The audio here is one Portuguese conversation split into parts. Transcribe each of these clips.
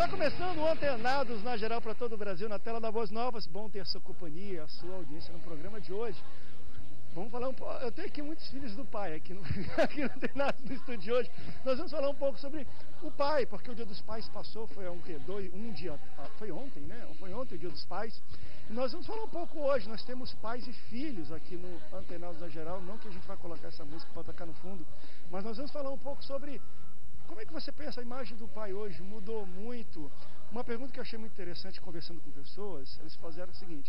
Está começando o Antenados na geral para todo o Brasil, na tela da Voz Novas. Bom ter sua companhia, a sua audiência no programa de hoje. Vamos falar um pouco. Eu tenho aqui muitos filhos do pai, aqui no Antenados no estúdio de hoje. Nós vamos falar um pouco sobre o pai, porque o Dia dos Pais passou, foi foi ontem, né? Foi ontem o Dia dos Pais. E nós vamos falar um pouco hoje. Nós temos pais e filhos aqui no Antenados na geral. Não que a gente vai colocar essa música para tocar no fundo, mas nós vamos falar um pouco sobre como é que você pensa a imagem do pai hoje. Mudou muito. Uma pergunta que eu achei muito interessante conversando com pessoas, eles fizeram o seguinte: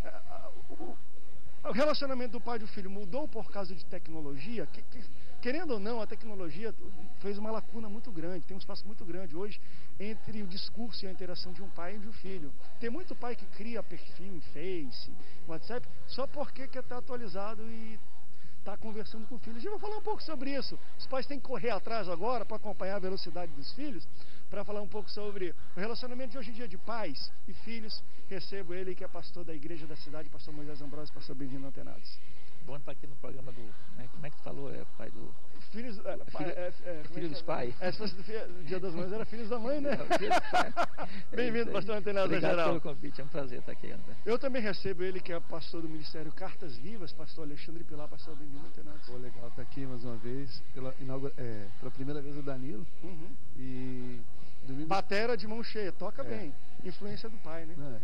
o relacionamento do pai e do filho mudou por causa de tecnologia? Querendo ou não, a tecnologia fez uma lacuna muito grande, tem um espaço muito grande hoje entre o discurso e a interação de um pai e de um filho. Tem muito pai que cria perfil em Face, WhatsApp, só porque quer estar atualizado e está conversando com o filho. A gente vai falar um pouco sobre isso. Os pais têm que correr atrás agora para acompanhar a velocidade dos filhos, para falar um pouco sobre o relacionamento de hoje em dia de pais e filhos. Recebo ele, que é pastor da igreja da cidade, pastor Moisés Ambrosio. Pastor, bem-vindo ao Antenados. Bom estar aqui no programa do... Como é que tu falou? É pai do... Filhos... filho dos pais. Se fosse do Dia das Mães, era filhos da mãe, né? Bem-vindo, pastor Antenados na geral. Obrigado pelo convite, é um prazer estar aqui, André. Eu também recebo ele, que é pastor do Ministério Cartas Vivas, pastor Alexandre Pilar. Pastor, bem-vindo ao Antenados. Pô, legal estar aqui mais uma vez, pela primeira vez o Danilo. Uhum. E domingo... Batera de mão cheia, toca bem. Influência do pai, né?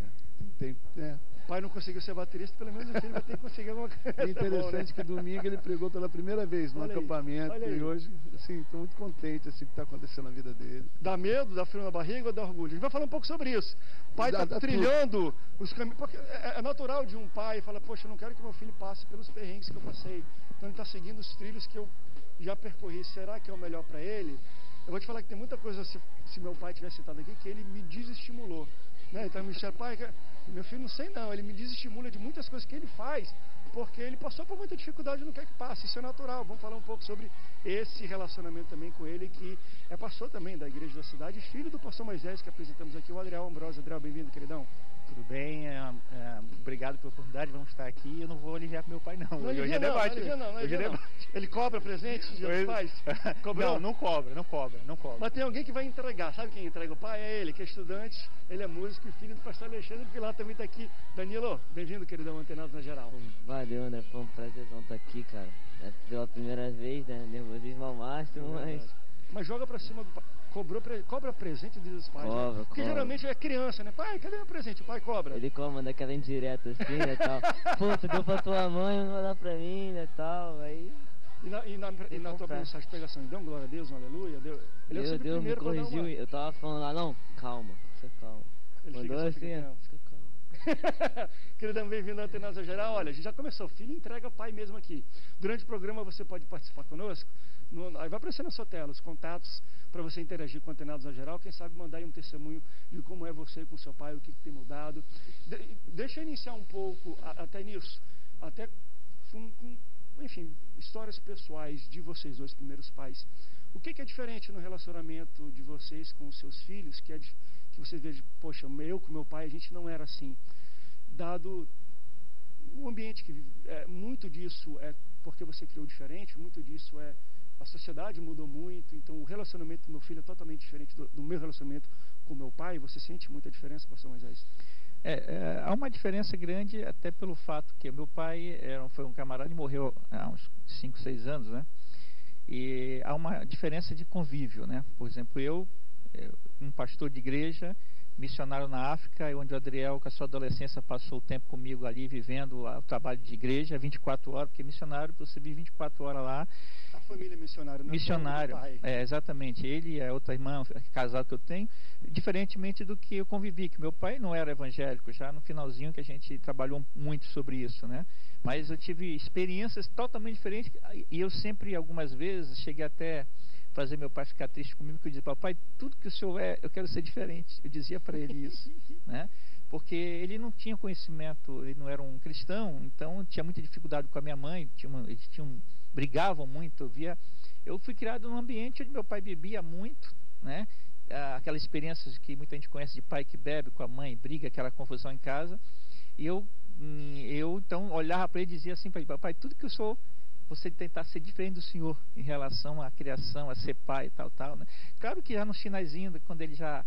O pai não conseguiu ser baterista, pelo menos o filho vai ter que conseguir alguma coisa. É interessante, né? Que domingo ele pregou pela primeira vez no acampamento. E hoje, assim, estou muito contente assim, que está acontecendo na vida dele. Dá medo, dá frio na barriga ou dá orgulho? A gente vai falar um pouco sobre isso. O pai está trilhando os caminhos, porque é natural de um pai falar: poxa, eu não quero que meu filho passe pelos perrengues que eu passei. Então ele está seguindo os trilhos que eu já percorri. Será que é o melhor para ele? Eu vou te falar que tem muita coisa, se meu pai tivesse citado aqui, que ele me desestimulou. Né? Então, meu filho, não sei não, ele me desestimula de muitas coisas que ele faz, porque ele passou por muita dificuldade e não quer que passe. Isso é natural. Vamos falar um pouco sobre esse relacionamento também com ele, que é pastor também da igreja da cidade, filho do pastor Moisés, que apresentamos aqui, o Adriel Ambrosio. Adriel, bem-vindo, queridão. Tudo bem, obrigado pela oportunidade, vamos estar aqui. Eu não vou aliviar pro meu pai não. Hoje é debate. Ele cobra presente de Dia dos Pais? Cobrou? Não cobra. Mas tem alguém que vai entregar. Sabe quem entrega o pai? É ele, que é estudante, ele é músico e filho do pastor Alexandre Pilar também está aqui. Danilo, bem-vindo, queridão, Antenados na geral. Valeu, né? Foi um prazerzão estar aqui, cara. É pela primeira vez, né? Nervosismo ao máximo, Mas joga pra cima do pai. Cobra presente dos pais. Cobra. Porque geralmente é criança, né? Pai, cadê meu presente? O pai cobra. Ele manda aquela indireta assim, né, tal. Pô, tu deu pra tua mãe, não vai dar pra mim, né, tal. Aí... E na tua mensagem de pregação, deu um glória a Deus, um aleluia? Deus me corrigiu, eu tava falando lá, não, calma, fica calmo. Ele mandou assim, fica calmo. Queridão, bem-vindo ao Antenados na geral. Olha, a gente já começou, filho entrega pai mesmo aqui. Durante o programa você pode participar conosco. Aí vai aparecer na sua tela os contatos para você interagir com Antenados na geral. Quem sabe mandar aí um testemunho de como é você com seu pai, o que tem mudado. Deixa eu iniciar um pouco até nisso, até enfim, histórias pessoais de vocês dois primeiros pais. O que é diferente no relacionamento de vocês com os seus filhos, que vocês vejam: poxa, eu com meu pai, a gente não era assim. Dado o ambiente que vive, muito disso é porque você criou diferente, muito disso é a sociedade mudou muito, então o relacionamento do meu filho é totalmente diferente do meu relacionamento com meu pai. Você sente muita diferença, pastor Moisés? Há uma diferença grande, até pelo fato que meu pai foi um camarada e morreu há uns 5, 6 anos, né? E há uma diferença de convívio, né? Por exemplo, eu um pastor de igreja, missionário na África, onde o Adriel, com a sua adolescência, passou o tempo comigo ali, vivendo o trabalho de igreja 24 horas, porque missionário, você vive 24 horas lá. A família missionária, não missionário, exatamente. Ele e a outra irmã, casado que eu tenho, diferentemente do que eu convivi, que meu pai não era evangélico, já no finalzinho que a gente trabalhou muito sobre isso, né? Mas eu tive experiências totalmente diferentes, e eu sempre, algumas vezes, cheguei até fazer meu pai ficar triste comigo, porque eu dizia: papai, tudo que o senhor é, eu quero ser diferente. Eu dizia para ele isso, né? Porque ele não tinha conhecimento, ele não era um cristão, então tinha muita dificuldade com a minha mãe, eles brigavam muito. Eu fui criado num ambiente onde meu pai bebia muito, né? Aquelas experiências que muita gente conhece de pai que bebe com a mãe, briga, aquela confusão em casa. E eu então olhava para ele e dizia assim para ele: papai, tudo que eu sou, você tentar ser diferente do senhor em relação à criação, a ser pai e tal, né? Claro que já no finalzinho, quando ele já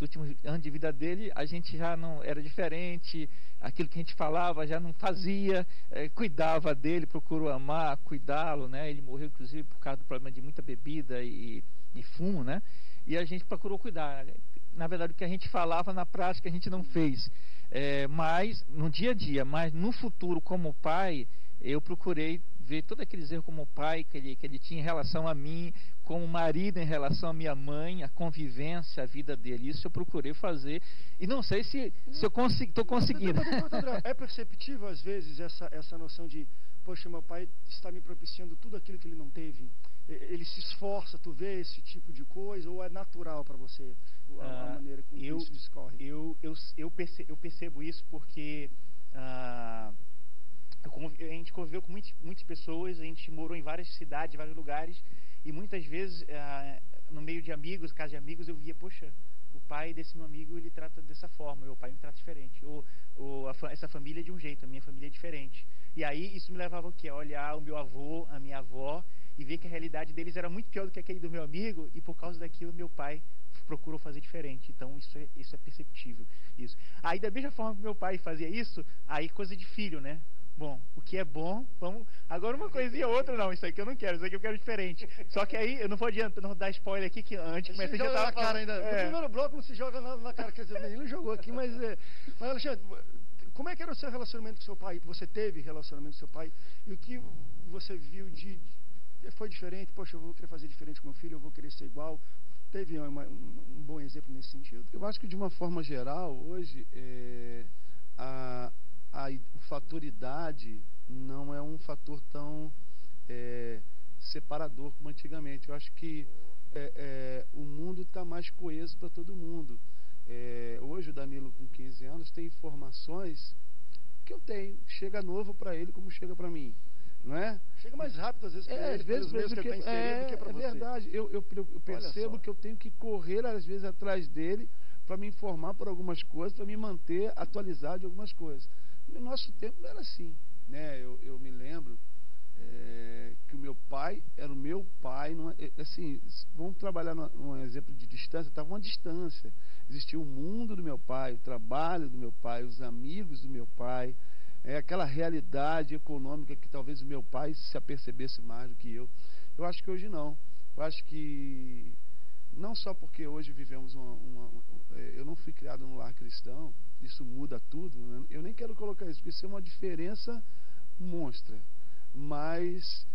últimos anos de vida dele, a gente já não era diferente, aquilo que a gente falava já não fazia, cuidava dele, procurou amar, cuidá-lo, né? Ele morreu inclusive por causa do problema de muita bebida e fumo, né? E a gente procurou cuidar. Na verdade, o que a gente falava na prática a gente não fez, mas no dia a dia, mas no futuro como pai, eu procurei ver todo aquele erro como pai que ele tinha em relação a mim, como marido em relação à minha mãe, a convivência, a vida dele. Isso eu procurei fazer e não sei se eu estou conseguindo. É perceptível às vezes essa noção de, poxa, meu pai está me propiciando tudo aquilo que ele não teve? Ele se esforça, tu vê esse tipo de coisa, ou é natural para você a maneira como isso discorre? Eu percebo isso porque a gente conviveu com muitas pessoas, a gente morou em várias cidades, vários lugares, e muitas vezes no meio de amigos, casa de amigos, eu via, poxa, o pai desse meu amigo ele trata dessa forma, meu pai me trata diferente, essa família é de um jeito, a minha família é diferente. E aí isso me levava o quê? A olhar o meu avô, a minha avó, e ver que a realidade deles era muito pior do que aquele do meu amigo, e por causa daquilo meu pai procurou fazer diferente. Então isso é perceptível. Isso. Aí da mesma forma que meu pai fazia isso, aí coisa de filho, né? Bom, o que é bom, vamos. Agora uma coisinha ou outra, não, isso aqui eu não quero, isso aqui eu quero diferente. Só que aí eu não vou adiantar, não dar spoiler aqui, que antes de começar já tava na cara ainda. No primeiro bloco não se joga nada na cara, quer dizer, ele não jogou aqui, mas Alexandre, como é que era o seu relacionamento com seu pai? Você teve relacionamento com seu pai? E o que você viu foi diferente? Poxa, eu vou querer fazer diferente com meu filho, eu vou querer ser igual. Teve um bom exemplo nesse sentido? Eu acho que de uma forma geral, hoje, o fator idade não é um fator tão separador como antigamente. Eu acho que o mundo está mais coeso para todo mundo. Hoje o Danilo com 15 anos tem informações que eu tenho, chega novo para ele como chega para mim, não é? Chega mais rápido às vezes para ele, pelos meios que ele está inserido, do que para você. É verdade, eu percebo que eu tenho que correr às vezes atrás dele para me informar por algumas coisas, para me manter atualizado de algumas coisas. No nosso tempo não era assim, né? Eu me lembro que o meu pai era o meu pai, assim, vamos trabalhar num exemplo de distância, estava uma distância. Existia o mundo do meu pai, o trabalho do meu pai, os amigos do meu pai, aquela realidade econômica que talvez o meu pai se apercebesse mais do que eu. Eu acho que hoje não. Eu acho que não só porque hoje vivemos eu não fui criado num lar cristão, isso muda tudo, né? Eu nem quero colocar isso, porque isso é uma diferença monstra, mas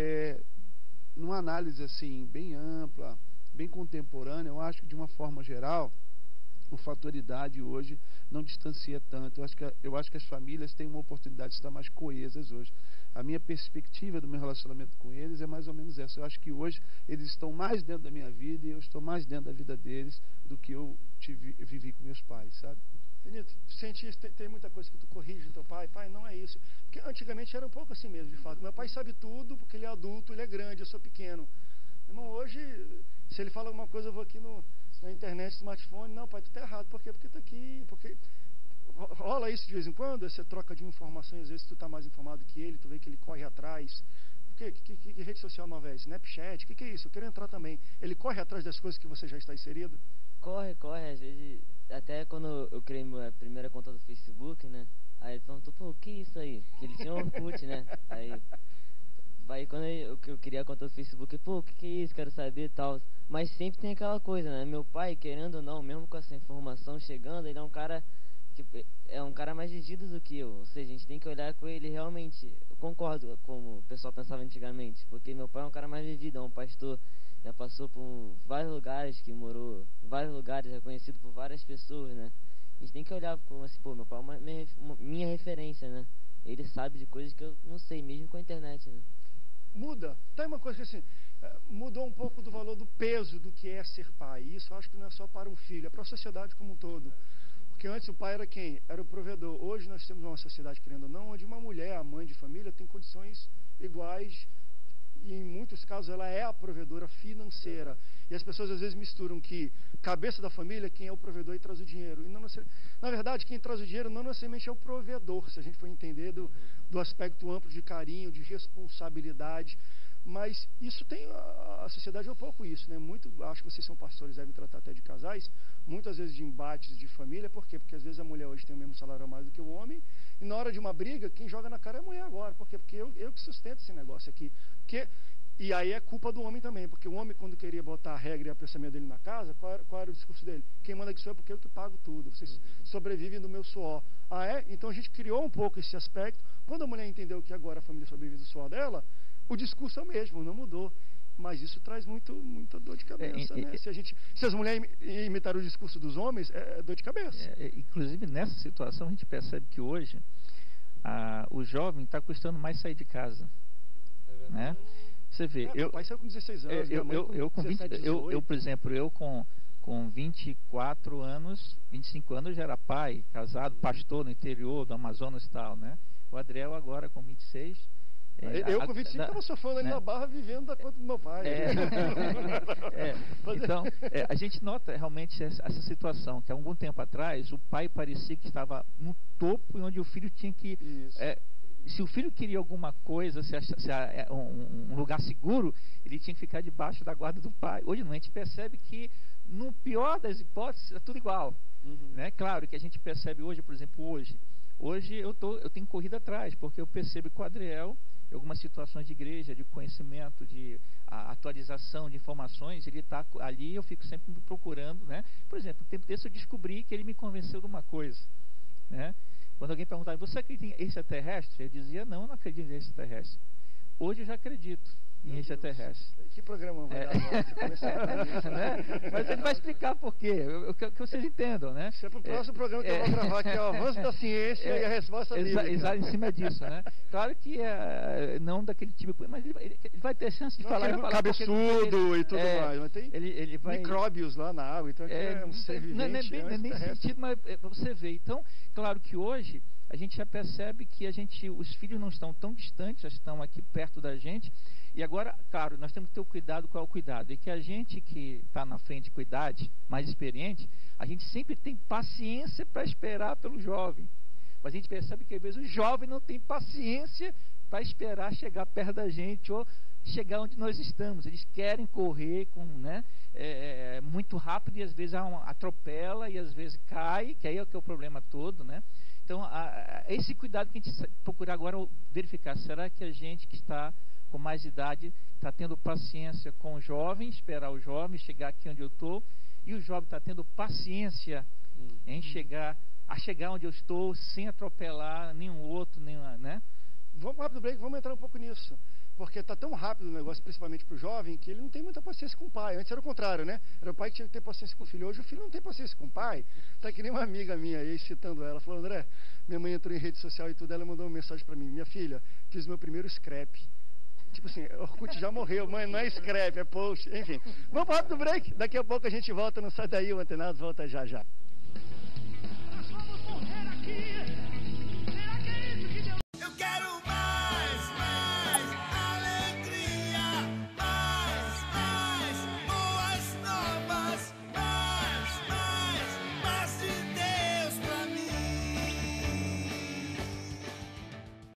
numa análise assim bem ampla, bem contemporânea, eu acho que de uma forma geral o fator idade hoje não distancia tanto. Eu acho que as famílias têm uma oportunidade de estar mais coesas hoje. A minha perspectiva do meu relacionamento com eles é mais ou menos essa. Eu acho que hoje eles estão mais dentro da minha vida e eu estou mais dentro da vida deles do que eu vivi com meus pais, sabe? Benito, tem muita coisa que tu corrige do teu pai. Pai, não é isso. Porque antigamente era um pouco assim mesmo, de fato. Meu pai sabe tudo porque ele é adulto, ele é grande, eu sou pequeno. Irmão, hoje, se ele fala alguma coisa, eu vou aqui na internet, smartphone. Não, pai, tu tá errado. Por quê? Porque tá aqui. Porque rola isso de vez em quando, essa troca de informações. Às vezes tu tá mais informado que ele, tu vê que ele corre atrás. Que rede social nova é? Snapchat? O que é isso? Eu quero entrar também. Ele corre atrás das coisas que você já está inserido? Corre. Às vezes, até quando eu criei minha primeira conta do Facebook, né? Aí ele perguntou, pô, o que é isso aí? Que ele tinha um Orkut, né? Aí quando eu queria a conta do Facebook, pô, o que é isso? Quero saber e tal. Mas sempre tem aquela coisa, né? Meu pai, querendo ou não, mesmo com essa informação chegando, ele é um cara mais vivido do que eu. Ou seja, a gente tem que olhar com ele realmente. Eu concordo como o pessoal pensava antigamente, porque meu pai é um cara mais vivido, é um pastor, já passou por vários lugares, vários lugares, reconhecido por várias pessoas, né? A gente tem que olhar como assim, pô, meu pai é minha referência, né? Ele sabe de coisas que eu não sei, mesmo com a internet, né? Muda. Tem uma coisa que assim, mudou um pouco do valor do peso do que é ser pai. E isso eu acho que não é só para um filho, é para a sociedade como um todo. Porque antes o pai era quem? Era o provedor. Hoje nós temos uma sociedade, querendo ou não, onde uma mulher, a mãe de família, tem condições iguais e em muitos casos ela é a provedora financeira. E as pessoas às vezes misturam que cabeça da família, quem é o provedor e traz o dinheiro. E não, na verdade, quem traz o dinheiro não necessariamente é o provedor, se a gente for entender do aspecto amplo de carinho, de responsabilidade. Mas isso tem, a sociedade é um pouco isso, né? Muito, acho que vocês são pastores, devem tratar até de casais, muitas vezes de embates de família. Por quê? Porque às vezes a mulher hoje tem o mesmo salário a mais do que o homem, e na hora de uma briga, quem joga na cara é a mulher agora. Por quê? Porque eu que sustento esse negócio aqui. E aí é culpa do homem também, porque o homem, quando queria botar a regra e o pensamento dele na casa, qual era o discurso dele? Quem manda aqui sou eu, porque eu que pago tudo, vocês sobrevivem do meu suor. Ah, é? Então a gente criou um pouco esse aspecto. Quando a mulher entendeu que agora a família sobrevive do suor dela, o discurso é o mesmo, não mudou. Mas isso traz muita dor de cabeça, né? Se as mulheres imitaram o discurso dos homens, é dor de cabeça. Inclusive, nessa situação, a gente percebe que hoje o jovem está custando mais sair de casa. Né? Você vê... meu pai saiu com 16 anos, por exemplo, eu com 24 anos, 25 anos, já era pai, casado, pastor no interior do Amazonas e tal, né? O Adriel agora com 26... eu com 25 estava sofrendo ali na Barra, vivendo da conta do meu pai. Então, a gente nota realmente essa situação, que há algum tempo atrás, o pai parecia que estava no topo, onde o filho tinha que... se o filho queria alguma coisa, um lugar seguro, ele tinha que ficar debaixo da guarda do pai. Hoje não, a gente percebe que, no pior das hipóteses, é tudo igual. Né? Claro que a gente percebe hoje, por exemplo, hoje eu tenho corrido atrás, porque eu percebo que o Adriel, em algumas situações de igreja, de conhecimento, de atualização de informações, ele está ali, eu fico sempre me procurando, né? Por exemplo, no tempo desse eu descobri que ele me convenceu de uma coisa, né? Quando alguém perguntava, você acredita em extraterrestre? Eu dizia, não, eu não acredito em extraterrestre. Hoje eu já acredito em extraterrestre. Que programa vai dar? Né? Mas ele vai explicar por quê, que vocês entendam, né? Isso é para o próximo programa que eu vou gravar, que é o avanço da ciência e a resposta bíblica. Em cima disso, né? Claro que não daquele tipo, mas ele vai ter chance de falar. Cabeçudo e tudo mais, mas tem ele vai, micróbios lá na água, então é um ser vivente. Não é nem sentido, mas você vê. Então, claro que hoje a gente já percebe que os filhos não estão tão distantes, já estão aqui perto da gente. E agora, claro, nós temos que ter o cuidado. Qual é o cuidado? É que a gente que está na frente com idade, mais experiente, a gente sempre tem paciência para esperar pelo jovem. Mas a gente percebe que às vezes o jovem não tem paciência para esperar chegar perto da gente ou chegar onde nós estamos. Eles querem correr muito rápido e às vezes atropela e às vezes cai, que aí é o problema todo, né? Então, esse cuidado que a gente procurar agora verificar, será que a gente que está com mais idade está tendo paciência com o jovem, esperar o jovem chegar aqui onde eu estou, e o jovem está tendo paciência em chegar onde eu estou sem atropelar nenhum outro, né? Vamos rápido break, vamos entrar um pouco nisso. Porque está tão rápido o negócio, principalmente para o jovem, que ele não tem muita paciência com o pai. Antes era o contrário, né? Era o pai que tinha que ter paciência com o filho. Hoje o filho não tem paciência com o pai. Está que nem uma amiga minha aí, citando ela. Falou, André, minha mãe entrou em rede social e tudo, ela mandou uma mensagem para mim. Minha filha, fiz meu primeiro scrap. Tipo assim, o Orkut já morreu, mãe, não é scrap, é post. Enfim, vamos para o break. Daqui a pouco a gente volta, não sai daí, o Antenados volta já já.